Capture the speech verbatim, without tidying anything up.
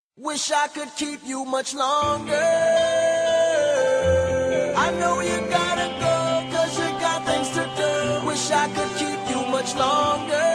Wish I could keep you much longer. I know you gotta go, cause you got things to do. Wish I could keep you much longer.